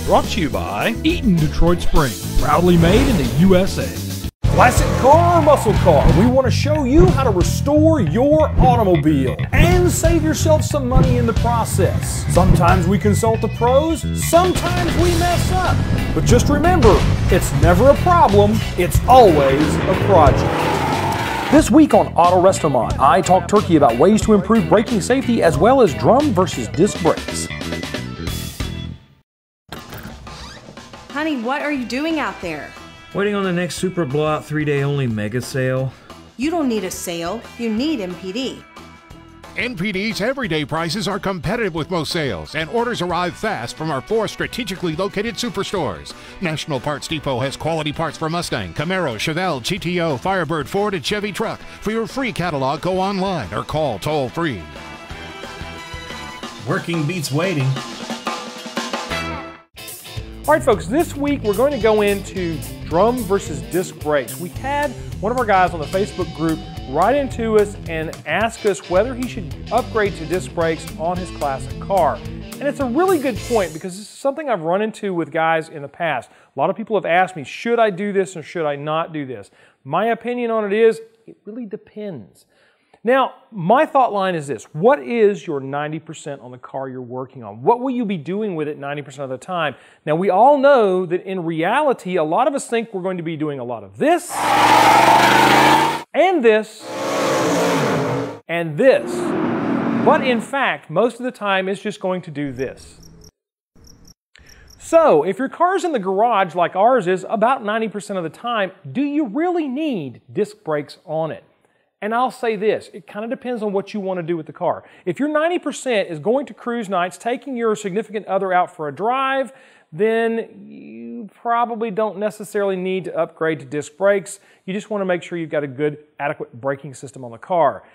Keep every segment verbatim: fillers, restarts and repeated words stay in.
Brought to you by Eaton Detroit Spring, proudly made in the U S A. Classic car or muscle car, we want to show you how to restore your automobile and save yourself some money in the process. Sometimes we consult the pros, sometimes we mess up. But just remember, it's never a problem, it's always a project. This week on Auto Restomod, I talk turkey about ways to improve braking safety as well as drum versus disc brakes. Honey, what are you doing out there? Waiting on the next Super Blowout three day only mega sale. You don't need a sale, you need M P D. N P D's everyday prices are competitive with most sales, and orders arrive fast from our four strategically located superstores. National Parts Depot has quality parts for Mustang, Camaro, Chevelle, G T O, Firebird, Ford, and Chevy truck. For your free catalog, go online or call toll free. Working beats waiting. All right, folks, this week we're going to go into drum versus disc brakes. We had one of our guys on the Facebook group write into us and ask us whether he should upgrade to disc brakes on his classic car. And it's a really good point because this is something I've run into with guys in the past. A lot of people have asked me, should I do this or should I not do this? My opinion on it is, it really depends. Now, my thought line is this. What is your ninety percent on the car you're working on? What will you be doing with it ninety percent of the time? Now, we all know that in reality, a lot of us think we're going to be doing a lot of this, and this, and this. But in fact, most of the time, it's just going to do this. So, if your car's in the garage like ours is about ninety percent of the time, do you really need disc brakes on it? And I'll say this, it kind of depends on what you want to do with the car. If your ninety percent is going to cruise nights, taking your significant other out for a drive, then you probably don't necessarily need to upgrade to disc brakes. You just want to make sure you've got a good, adequate braking system on the car.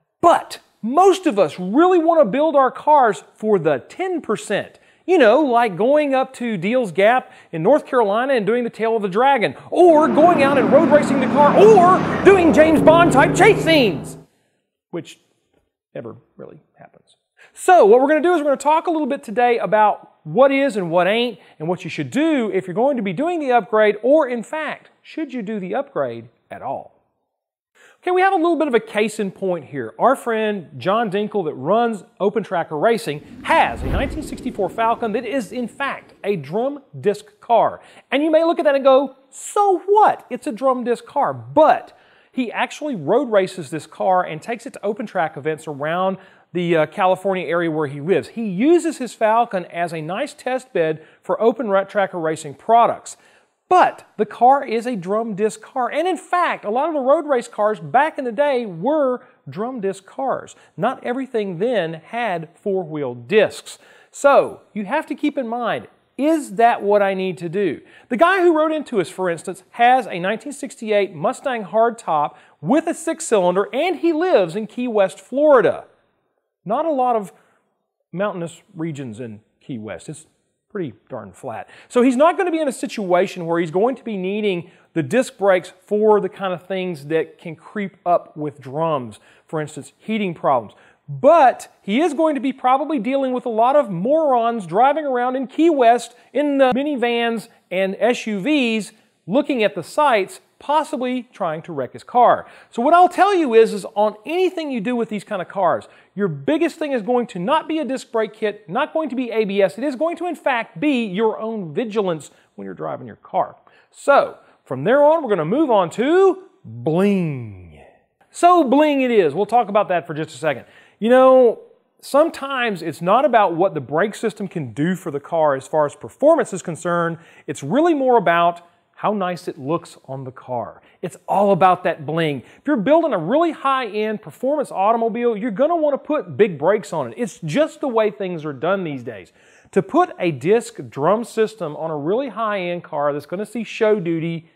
But most of us really want to build our cars for the ten percent. You know, like going up to Deals Gap in North Carolina and doing the Tail of the Dragon, or going out and road racing the car, or doing James Bond type chase scenes, which never really happens. So what we're going to do is we're going to talk a little bit today about what is and what ain't, and what you should do if you're going to be doing the upgrade, or in fact, should you do the upgrade at all? Okay, we have a little bit of a case in point here. Our friend John Dinkle that runs Open Tracker Racing has a nineteen sixty-four Falcon that is in fact a drum disc car. And you may look at that and go, so what? It's a drum disc car. But he actually road races this car and takes it to open track events around the uh, California area where he lives. He uses his Falcon as a nice test bed for Open Tracker Racing products. But the car is a drum disc car. And in fact, a lot of the road race cars back in the day were drum disc cars. Not everything then had four-wheel discs. So you have to keep in mind, is that what I need to do? The guy who wrote into us, for instance, has a nineteen sixty-eight Mustang hardtop with a six-cylinder, and he lives in Key West, Florida. Not a lot of mountainous regions in Key West. It's pretty darn flat. So he's not going to be in a situation where he's going to be needing the disc brakes for the kind of things that can creep up with drums. For instance, heating problems. But he is going to be probably dealing with a lot of morons driving around in Key West in the minivans and S U Vs looking at the sights, possibly trying to wreck his car. So what I'll tell you is, is on anything you do with these kind of cars, your biggest thing is going to not be a disc brake kit, not going to be A B S. It is going to, in fact, be your own vigilance when you're driving your car. So from there on, we're going to move on to bling. So bling it is. We'll talk about that for just a second. You know, sometimes it's not about what the brake system can do for the car as far as performance is concerned. It's really more about how nice it looks on the car. It's all about that bling. If you're building a really high-end performance automobile, you're going to want to put big brakes on it. It's just the way things are done these days. To put a disc drum system on a really high-end car that's going to see show duty,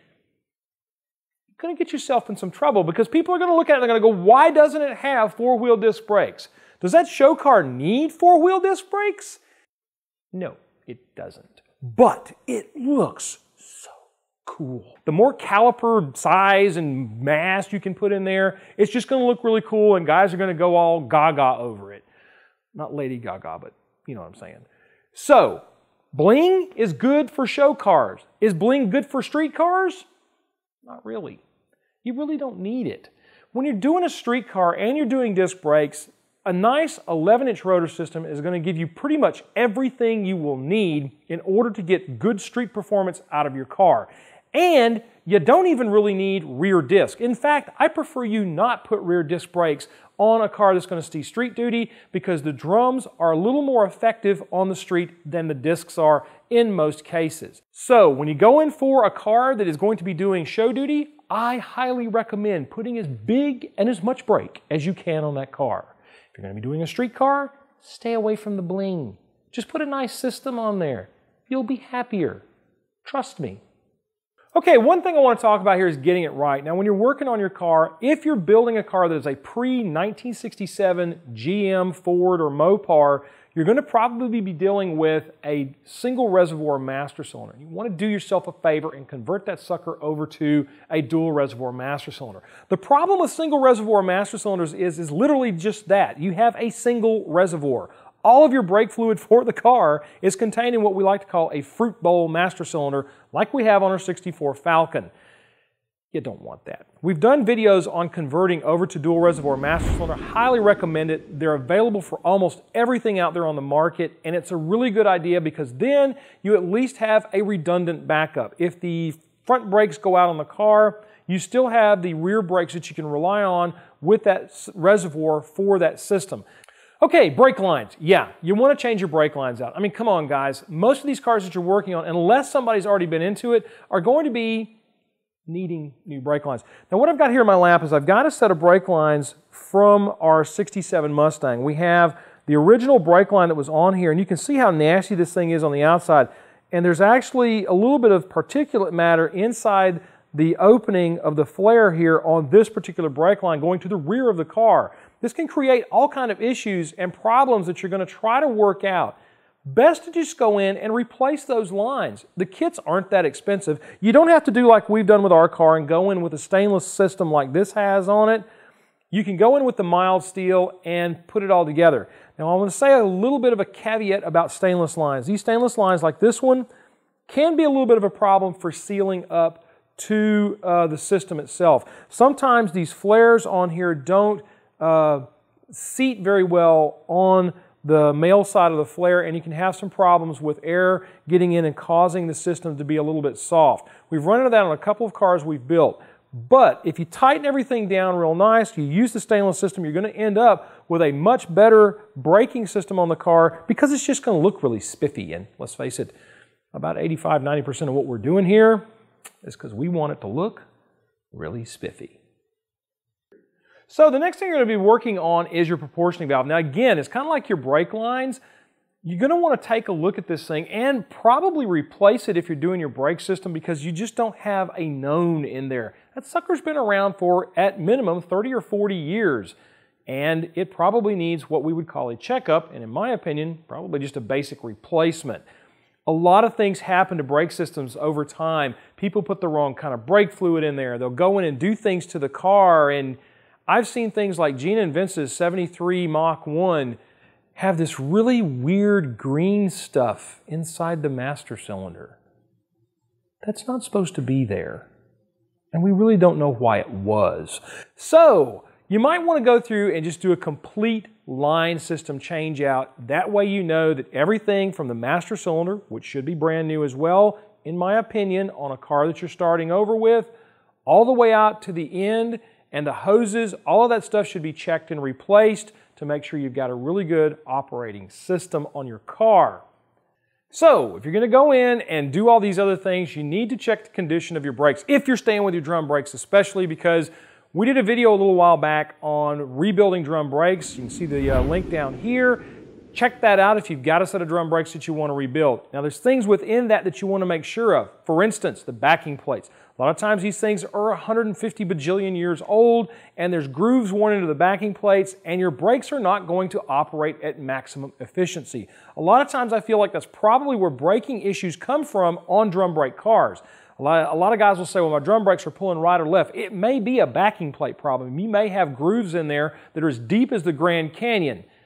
you're going to get yourself in some trouble because people are going to look at it and they're going to go, why doesn't it have four-wheel disc brakes? Does that show car need four-wheel disc brakes? No, it doesn't. But it looks so cool. The more caliper size and mass you can put in there, it's just going to look really cool and guys are going to go all gaga over it. Not Lady Gaga, but you know what I'm saying. So, Bling is good for show cars. Is bling good for street cars? Not really. You really don't need it. When you're doing a street car and you're doing disc brakes, a nice eleven inch rotor system is going to give you pretty much everything you will need in order to get good street performance out of your car. And you don't even really need rear disc. In fact, I prefer you not put rear disc brakes on a car that's going to see street duty because the drums are a little more effective on the street than the discs are in most cases. So when you go in for a car that is going to be doing show duty, I highly recommend putting as big and as much brake as you can on that car. If you're going to be doing a street car, stay away from the bling. Just put a nice system on there. You'll be happier. Trust me. Okay, one thing I want to talk about here is getting it right. Now, when you're working on your car, if you're building a car that is a pre nineteen sixty-seven G M, Ford, or Mopar, you're going to probably be dealing with a single reservoir master cylinder. You want to do yourself a favor and convert that sucker over to a dual reservoir master cylinder. The problem with single reservoir master cylinders is, is literally just that. You have a single reservoir. All of your brake fluid for the car is contained in what we like to call a fruit bowl master cylinder, like we have on our sixty-four Falcon. You don't want that. We've done videos on converting over to dual reservoir master cylinder. Highly recommend it. They're available for almost everything out there on the market, and it's a really good idea because then you at least have a redundant backup. If the front brakes go out on the car, you still have the rear brakes that you can rely on with that reservoir for that system. Okay, brake lines. Yeah, you want to change your brake lines out. I mean, come on, guys. Most of these cars that you're working on, unless somebody's already been into it, are going to be needing new brake lines. Now, what I've got here in my lap is I've got a set of brake lines from our sixty-seven Mustang. We have the original brake line that was on here, and you can see how nasty this thing is on the outside. And there's actually a little bit of particulate matter inside the opening of the flare here on this particular brake line going to the rear of the car. This can create all kinds of issues and problems that you're going to try to work out. Best to just go in and replace those lines. The kits aren't that expensive. You don't have to do like we've done with our car and go in with a stainless system like this has on it. You can go in with the mild steel and put it all together. Now I want to say a little bit of a caveat about stainless lines. These stainless lines like this one can be a little bit of a problem for sealing up to uh, the system itself. Sometimes these flares on here don't uh, seat very well on the male side of the flare, and you can have some problems with air getting in and causing the system to be a little bit soft. We've run into that on a couple of cars we've built. But if you tighten everything down real nice, you use the stainless system, you're going to end up with a much better braking system on the car because it's just going to look really spiffy. And let's face it, about eighty-five, ninety percent of what we're doing here is because we want it to look really spiffy. So the next thing you're going to be working on is your proportioning valve. Now again, it's kind of like your brake lines. You're going to want to take a look at this thing and probably replace it if you're doing your brake system because you just don't have a known in there. That sucker's been around for, at minimum, thirty or forty years. And it probably needs what we would call a checkup, and in my opinion, probably just a basic replacement. A lot of things happen to brake systems over time. People put the wrong kind of brake fluid in there. They'll go in and do things to the car, and I've seen things like Gina and Vince's seventy-three Mach one have this really weird green stuff inside the master cylinder. That's not supposed to be there. And we really don't know why it was. So, you might want to go through and just do a complete line system change out. That way you know that everything from the master cylinder, which should be brand new as well, in my opinion, on a car that you're starting over with, all the way out to the end, and the hoses, all of that stuff should be checked and replaced to make sure you've got a really good operating system on your car. So, if you're going to go in and do all these other things, you need to check the condition of your brakes, if you're staying with your drum brakes especially, because we did a video a little while back on rebuilding drum brakes. You can see the uh, link down here. Check that out if you've got a set of drum brakes that you want to rebuild. Now there's things within that that you want to make sure of. For instance, the backing plates. A lot of times these things are one hundred fifty bajillion years old and there's grooves worn into the backing plates and your brakes are not going to operate at maximum efficiency. A lot of times I feel like that's probably where braking issues come from on drum brake cars. A lot, a lot of guys will say, well, my drum brakes are pulling right or left. It may be a backing plate problem. You may have grooves in there that are as deep as the Grand Canyon.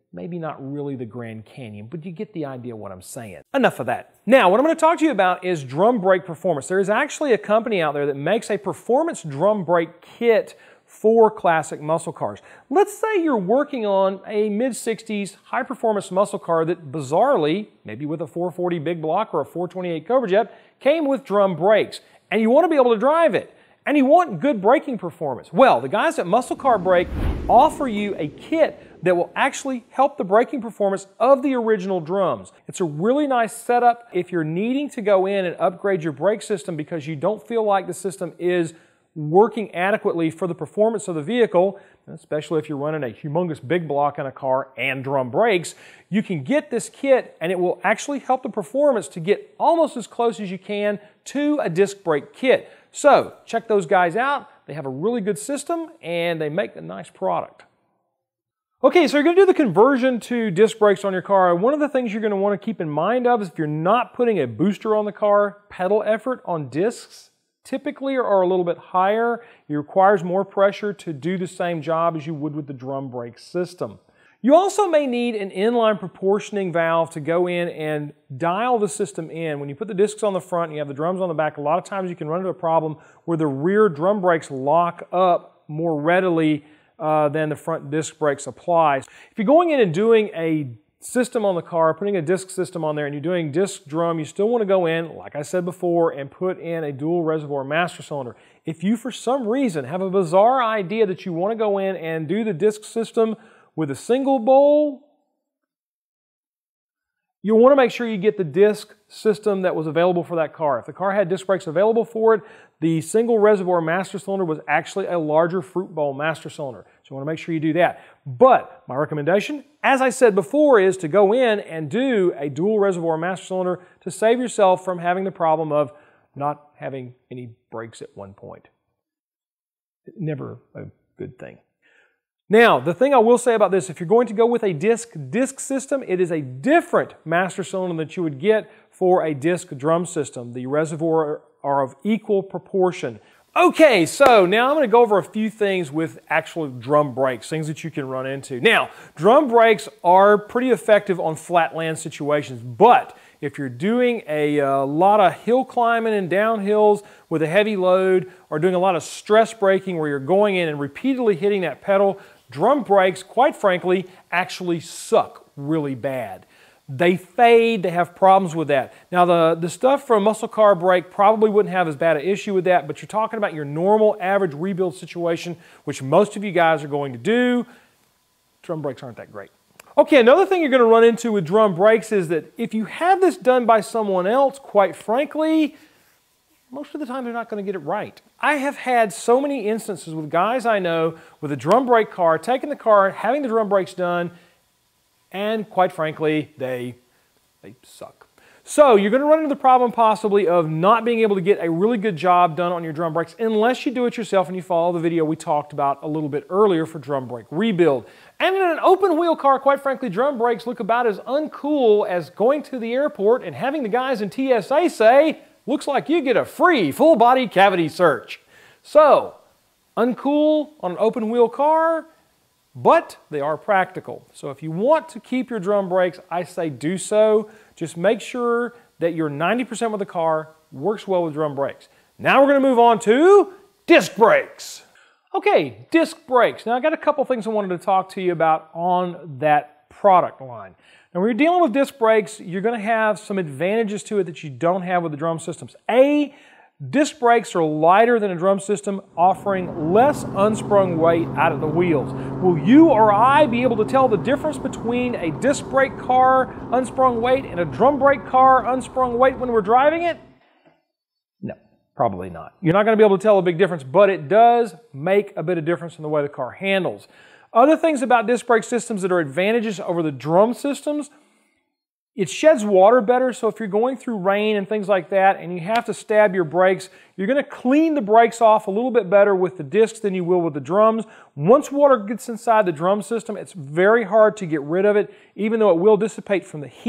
maybe not really the Grand Canyon, but you get the idea what I'm saying. Enough of that. Now, what I'm going to talk to you about is drum brake performance. There is actually a company out there that makes a performance drum brake kit for classic muscle cars. Let's say you're working on a mid sixties high-performance muscle car that bizarrely, maybe with a four forty big block or a four twenty-eight Cobra Jet, came with drum brakes, and you want to be able to drive it, and you want good braking performance. Well, the guys at Muscle Car Brake offer you a kit that will actually help the braking performance of the original drums. It's a really nice setup if you're needing to go in and upgrade your brake system because you don't feel like the system is working adequately for the performance of the vehicle, especially if you're running a humongous big block in a car and drum brakes. You can get this kit and it will actually help the performance to get almost as close as you can to a disc brake kit. So check those guys out. They have a really good system and they make a nice product. Okay, so you're going to do the conversion to disc brakes on your car. One of the things you're going to want to keep in mind of is if you're not putting a booster on the car, pedal effort on discs typically are a little bit higher. It requires more pressure to do the same job as you would with the drum brake system. You also may need an inline proportioning valve to go in and dial the system in. When you put the discs on the front and you have the drums on the back, a lot of times you can run into a problem where the rear drum brakes lock up more readily uh, than the front disc brakes apply. If you're going in and doing a system on the car, putting a disc system on there, and you're doing disc drum, you still want to go in, like I said before, and put in a dual reservoir master cylinder. If you, for some reason, have a bizarre idea that you want to go in and do the disc system with a single bowl, you'll want to make sure you get the disc system that was available for that car. If the car had disc brakes available for it, the single reservoir master cylinder was actually a larger fruit bowl master cylinder. So you want to make sure you do that. But my recommendation, as I said before, is to go in and do a dual reservoir master cylinder to save yourself from having the problem of not having any brakes at one point. Never a good thing. Now, the thing I will say about this, if you're going to go with a disc disc system, it is a different master cylinder that you would get for a disc drum system. The reservoir are of equal proportion. Okay, so now I'm going to go over a few things with actual drum brakes, things that you can run into. Now, drum brakes are pretty effective on flat land situations, but if you're doing a, uh, lot of hill climbing and downhills with a heavy load, or doing a lot of stress braking where you're going in and repeatedly hitting that pedal, drum brakes, quite frankly, actually suck really bad. They fade, they have problems with that. Now the, the stuff from Muscle Car Brake probably wouldn't have as bad an issue with that, but you're talking about your normal average rebuild situation, which most of you guys are going to do. Drum brakes aren't that great. Okay, another thing you're going to run into with drum brakes is that if you have this done by someone else, quite frankly, most of the time they're not going to get it right. I have had so many instances with guys I know with a drum brake car, taking the car, having the drum brakes done, and quite frankly, they, they suck. So you're going to run into the problem possibly of not being able to get a really good job done on your drum brakes unless you do it yourself and you follow the video we talked about a little bit earlier for drum brake rebuild. And in an open wheel car, quite frankly, drum brakes look about as uncool as going to the airport and having the guys in T S A say, looks like you get a free full body cavity search. So, uncool on an open wheel car, but they are practical. So if you want to keep your drum brakes, I say do so. Just make sure that your ninety percent of the car works well with drum brakes. Now we're going to move on to disc brakes. Okay, disc brakes. Now I got a couple things I wanted to talk to you about on that product line. Now when you're dealing with disc brakes, you're going to have some advantages to it that you don't have with the drum systems. A, disc brakes are lighter than a drum system, offering less unsprung weight out of the wheels. Will you or I be able to tell the difference between a disc brake car unsprung weight and a drum brake car unsprung weight when we're driving it? No, probably not. You're not going to be able to tell a big difference, but it does make a bit of difference in the way the car handles. Other things about disc brake systems that are advantages over the drum systems: it sheds water better, so if you're going through rain and things like that and you have to stab your brakes, you're going to clean the brakes off a little bit better with the discs than you will with the drums. Once water gets inside the drum system, it's very hard to get rid of it, even though it will dissipate from the heat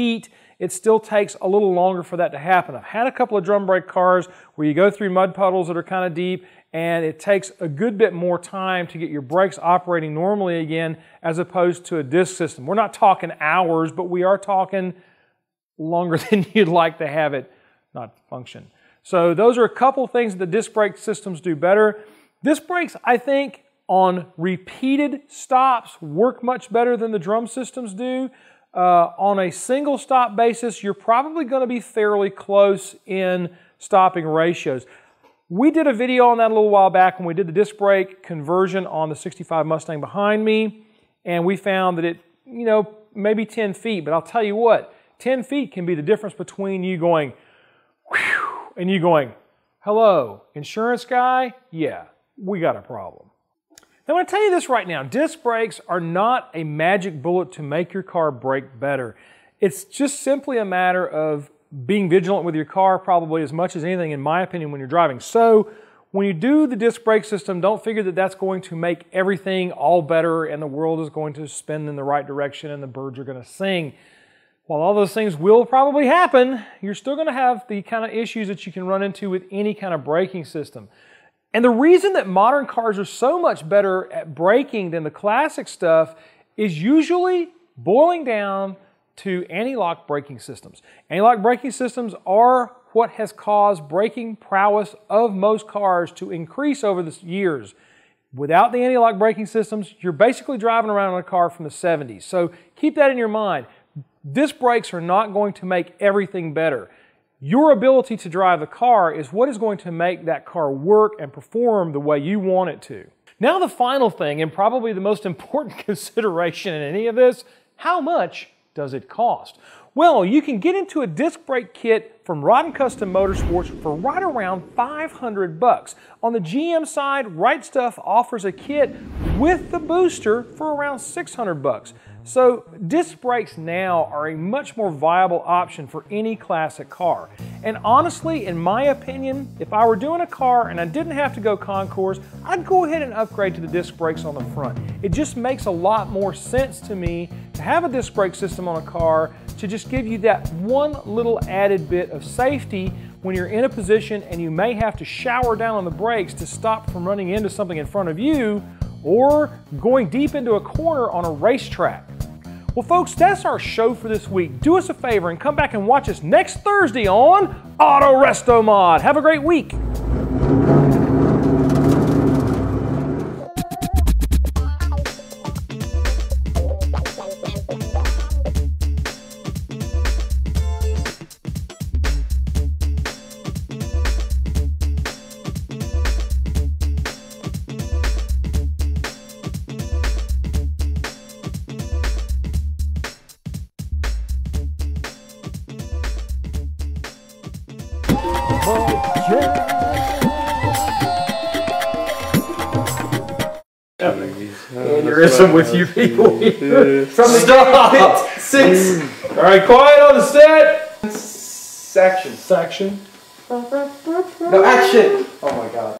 it still takes a little longer for that to happen. I've had a couple of drum brake cars where you go through mud puddles that are kind of deep, and it takes a good bit more time to get your brakes operating normally again as opposed to a disc system. We're not talking hours, but we are talking longer than you'd like to have it not function. So those are a couple things that the disc brake systems do better. Disc brakes, I think, on repeated stops work much better than the drum systems do. Uh, on a single stop basis, you're probably going to be fairly close in stopping ratios. We did a video on that a little while back when we did the disc brake conversion on the sixty-five Mustang behind me, and we found that it, you know, maybe ten feet, but I'll tell you what, ten feet can be the difference between you going, whew, and you going, hello, insurance guy? Yeah, we got a problem. Now, I'm going to tell you this right now. Disc brakes are not a magic bullet to make your car brake better. It's just simply a matter of being vigilant with your car probably as much as anything, in my opinion, when you're driving. So when you do the disc brake system, don't figure that that's going to make everything all better and the world is going to spin in the right direction and the birds are going to sing. While all those things will probably happen, you're still going to have the kind of issues that you can run into with any kind of braking system. And the reason that modern cars are so much better at braking than the classic stuff is usually boiling down to anti-lock braking systems. Anti-lock braking systems are what has caused braking prowess of most cars to increase over the years. Without the anti-lock braking systems, you're basically driving around in a car from the seventies. So keep that in your mind. Disc brakes are not going to make everything better. Your ability to drive the car is what is going to make that car work and perform the way you want it to. Now the final thing, and probably the most important consideration in any of this, how much does it cost? Well, you can get into a disc brake kit from Rod and Custom Motorsports for right around five hundred bucks. On the G M side, Right Stuff offers a kit with the booster for around six hundred bucks. So disc brakes now are a much more viable option for any classic car. And honestly, in my opinion, if I were doing a car and I didn't have to go concours, I'd go ahead and upgrade to the disc brakes on the front. It just makes a lot more sense to me to have a disc brake system on a car to just give you that one little added bit of safety when you're in a position and you may have to shower down on the brakes to stop from running into something in front of you or going deep into a corner on a racetrack. Well, folks, that's our show for this week. Do us a favor and come back and watch us next Thursday on Auto Resto Mod. Have a great week. Aneurysm with you people here. From the Stop. Six. All right, quiet on the set. Section. Section. No action. Oh my God.